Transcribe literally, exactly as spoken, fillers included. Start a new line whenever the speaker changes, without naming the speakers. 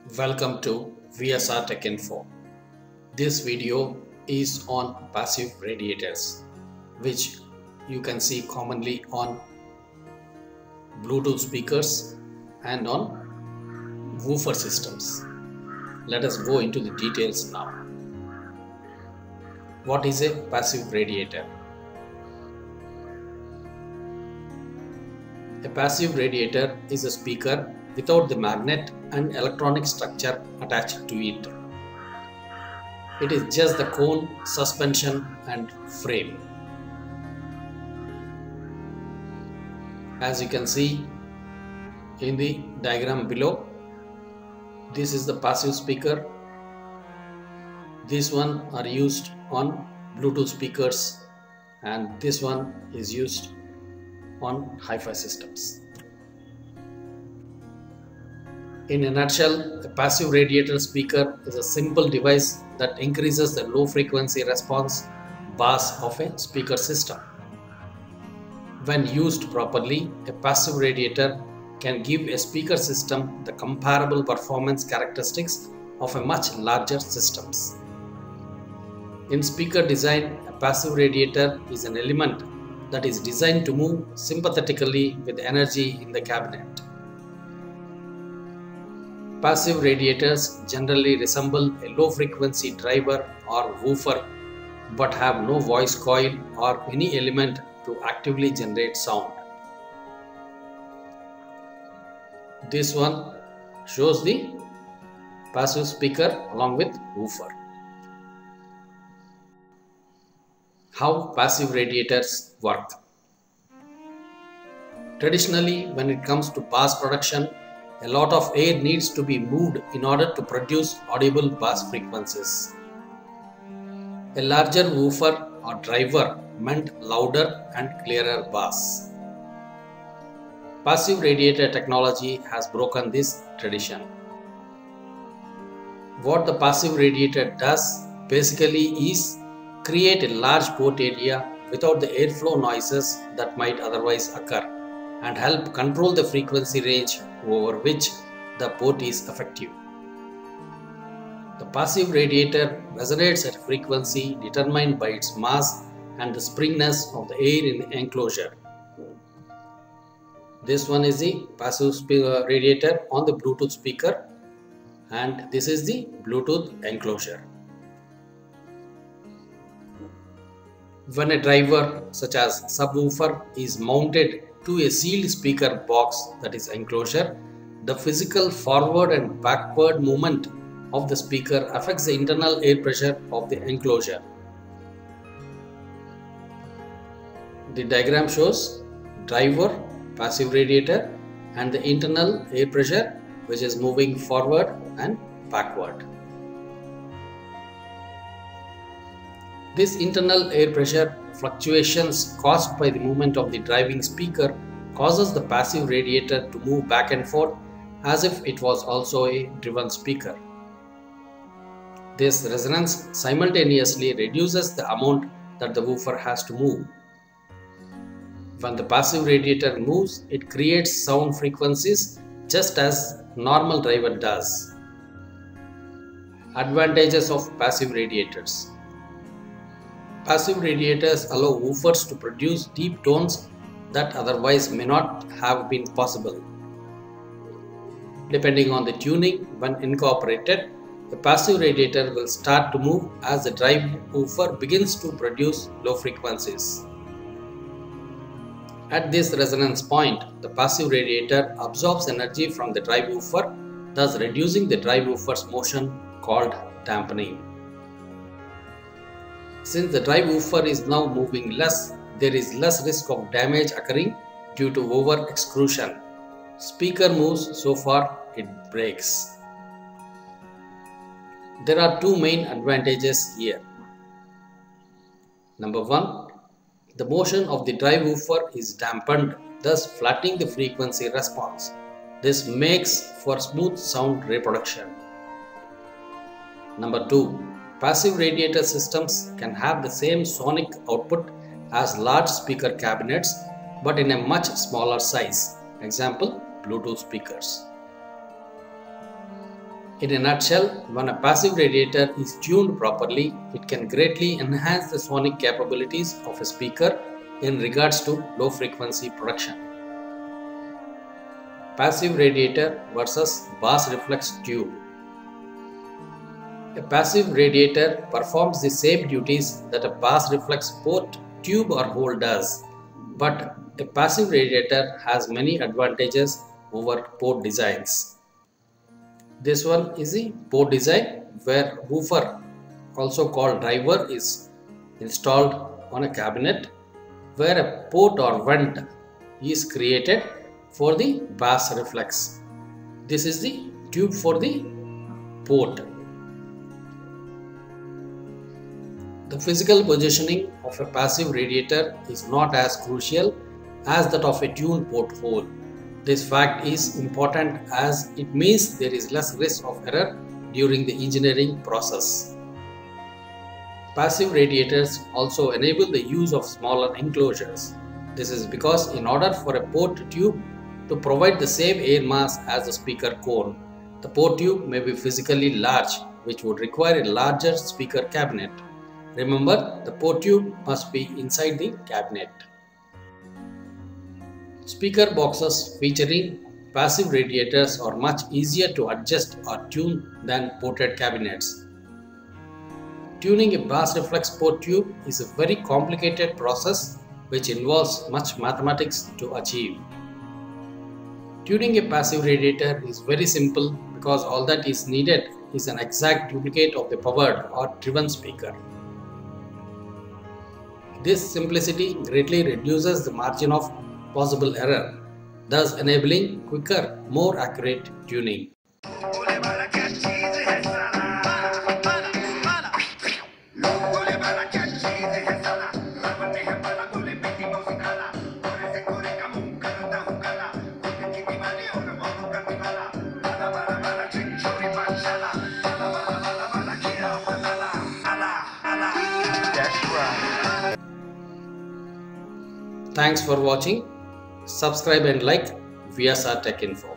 Welcome to V S R Tech Info. This video is on passive radiators, which you can see commonly on Bluetooth speakers and on woofer systems. Let us go into the details now. What is a passive radiator? A passive radiator is a speaker without the magnet and electronic structure attached to it. It is just the cone, suspension and frame. As you can see in the diagram below, this is the passive speaker. This one are used on Bluetooth speakers and this one is used on hi-fi systems. In a nutshell, a passive radiator speaker is a simple device that increases the low frequency response bass of a speaker system. When used properly, a passive radiator can give a speaker system the comparable performance characteristics of a much larger systems. In speaker design, a passive radiator is an element that is designed to move sympathetically with energy in the cabinet. Passive radiators generally resemble a low-frequency driver or woofer but have no voice coil or any element to actively generate sound. This one shows the passive speaker along with woofer. How passive radiators work? Traditionally, when it comes to bass production, a lot of air needs to be moved in order to produce audible bass frequencies. A larger woofer or driver meant louder and clearer bass. Passive radiator technology has broken this tradition. What the passive radiator does basically is create a large port area without the airflow noises that might otherwise occur and help control the frequency range over which the port is effective. The passive radiator resonates at a frequency determined by its mass and the springiness of the air in the enclosure. This one is the passive radiator on the Bluetooth speaker and this is the Bluetooth enclosure. When a driver such as subwoofer is mounted to a sealed speaker box, that is enclosure, the physical forward and backward movement of the speaker affects the internal air pressure of the enclosure. The diagram shows driver, passive radiator and the internal air pressure which is moving forward and backward. This internal air pressure fluctuations caused by the movement of the driving speaker causes the passive radiator to move back and forth as if it was also a driven speaker. This resonance simultaneously reduces the amount that the woofer has to move. When the passive radiator moves, it creates sound frequencies just as normal driver does. Advantages of passive radiators. Passive radiators allow woofers to produce deep tones that otherwise may not have been possible. Depending on the tuning, when incorporated, the passive radiator will start to move as the drive woofer begins to produce low frequencies. At this resonance point, the passive radiator absorbs energy from the drive woofer, thus reducing the drive woofer's motion called dampening. Since the drive woofer is now moving less, there is less risk of damage occurring due to over extrusion. Speaker moves so far it breaks. There are two main advantages here. Number one, the motion of the drive woofer is dampened, thus flattening the frequency response. This makes for smooth sound reproduction. Number two, passive radiator systems can have the same sonic output as large speaker cabinets but in a much smaller size. Example, Bluetooth speakers. In a nutshell, when a passive radiator is tuned properly, it can greatly enhance the sonic capabilities of a speaker in regards to low frequency production. Passive radiator versus bass reflex tube. A passive radiator performs the same duties that a bass reflex port, tube or hole does, but a passive radiator has many advantages over port designs. This one is the port design, where woofer, also called driver, is installed on a cabinet, where a port or vent is created for the bass reflex. This is the tube for the port. The physical positioning of a passive radiator is not as crucial as that of a tuned port hole. This fact is important as it means there is less risk of error during the engineering process. Passive radiators also enable the use of smaller enclosures. This is because in order for a port tube to provide the same air mass as the speaker cone, the port tube may be physically large, which would require a larger speaker cabinet. Remember, the port tube must be inside the cabinet. Speaker boxes featuring passive radiators are much easier to adjust or tune than ported cabinets. Tuning a bass reflex port tube is a very complicated process which involves much mathematics to achieve. Tuning a passive radiator is very simple because all that is needed is an exact duplicate of the powered or driven speaker. This simplicity greatly reduces the margin of possible error, thus enabling quicker, more accurate tuning. Thanks for watching. Subscribe and like V S R Tech Info.